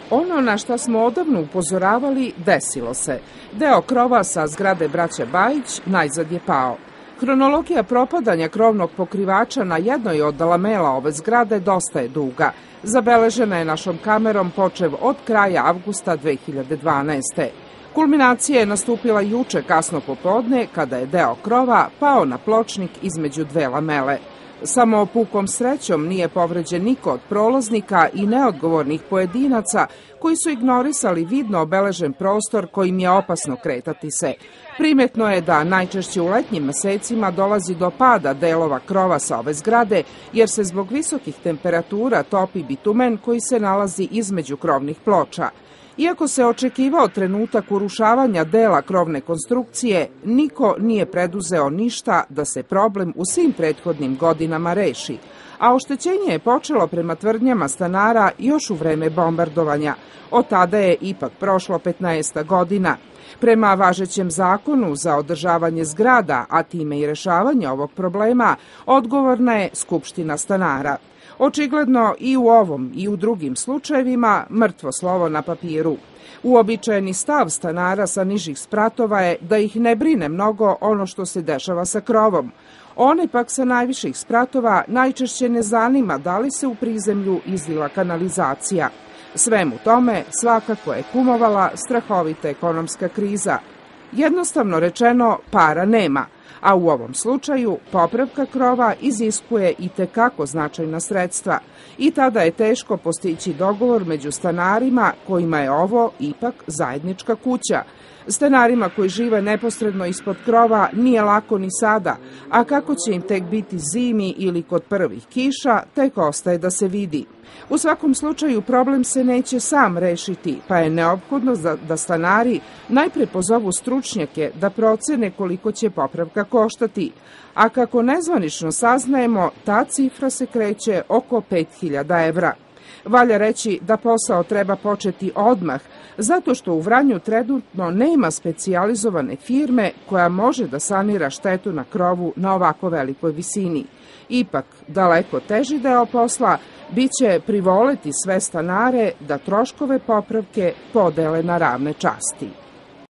Ono na šta smo odavno upozoravali desilo se. Deo krova sa zgrade braće Bajić najzad je pao. Hronologija propadanja krovnog pokrivača na jednoj od lamela ove zgrade dosta je duga. Zabeležena je našom kamerom počev od kraja avgusta 2012. Kulminacija je nastupila juče kasno popodne kada je deo krova pao na pločnik između dve lamele. Samo pukom srećom nije povređen niko od prolaznika i neodgovornih pojedinaca koji su ignorisali vidno obeležen prostor kojim je opasno kretati se. Primetno je da najčešće u letnjim mesecima dolazi do pada delova krova sa ove zgrade jer se zbog visokih temperatura topi bitumen koji se nalazi između krovnih ploča. Iako se očekivao trenutak urušavanja dela krovne konstrukcije, niko nije preduzeo ništa da se problem u svim prethodnim godinama reši, a oštećenje je počelo prema tvrdnjama stanara još u vreme bombardovanja. Od tada je ipak prošlo 15 godina. Prema važećem zakonu za održavanje zgrada, a time i rešavanje ovog problema, odgovorna je Skupština stanara. Očigledno i u ovom i u drugim slučajevima mrtvo slovo na papiru. Uobičajeni stav stanara sa nižih spratova je da ih ne brine mnogo ono što se dešava sa krovom. One pak sa najviših spratova najčešće ne zanima da li se u prizemlju izlila kanalizacija. Svemu tome svakako je kumovala strahovita ekonomska kriza. Jednostavno rečeno, para nema, a u ovom slučaju popravka krova iziskuje i tekako značajna sredstva. I tada je teško postići dogovor među stanarima kojima je ovo ipak zajednička kuća. Stanarima koji žive neposredno ispod krova nije lako ni sada, a kako će im tek biti zimi ili kod prvih kiša, tek ostaje da se vidi. U svakom slučaju problem se neće sam rešiti, pa je neophodno da stanari najpre pozovu stručnjake da procene koliko će popravka koštati, a kako nezvanično saznajemo, ta cifra se kreće oko 5.000 evra. Valja reći da posao treba početi odmah, zato što u Vranju trenutno nema specijalizovane firme koja može da sanira štetu na krovu na ovako velikoj visini. Ipak, daleko teži deo posla biće privoleti sve stanare da troškove popravke podele na ravne časti.